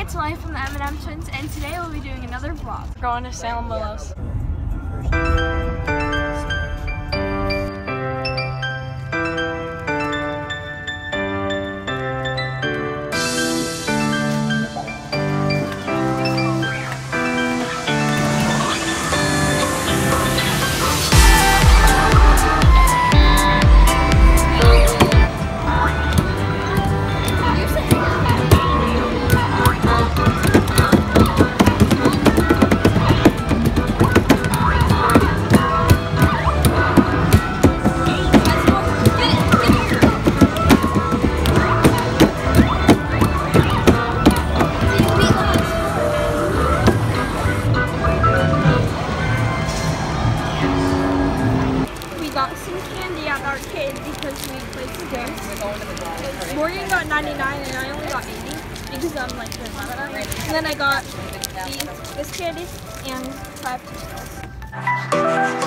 it's Life from the M&M Twins, and today we'll be doing another vlog. We're going to Salem Willows. Got some candy at the arcade because we played some games. Morgan got 99 and I only got 80 because I'm like the And then I got this candy and 5 2 shells.